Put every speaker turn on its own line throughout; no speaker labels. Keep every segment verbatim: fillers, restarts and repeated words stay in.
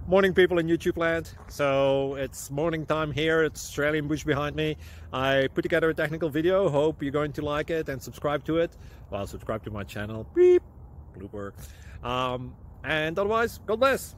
Morning, people in YouTube land. So it's morning time here. It's Australian bush behind me. I put together a technical video. Hope you're going to like it and subscribe to it. Well, subscribe to my channel. Beep. Blooper. Um, and otherwise, God bless.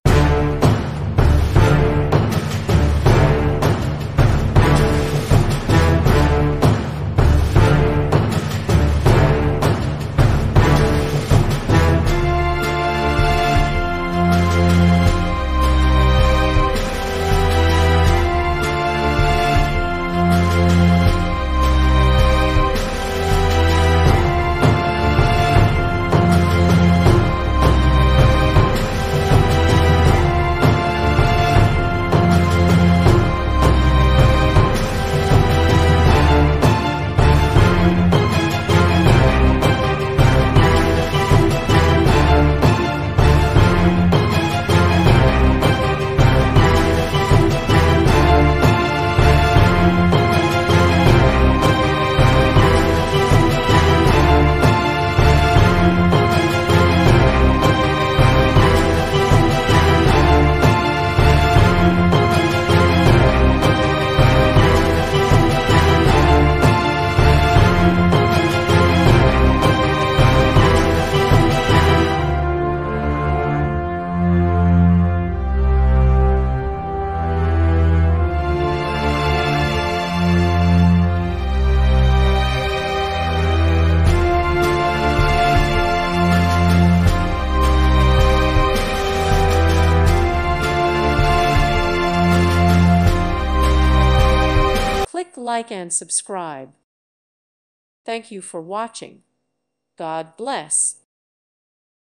Click like and subscribe. Thank you for watching. God bless.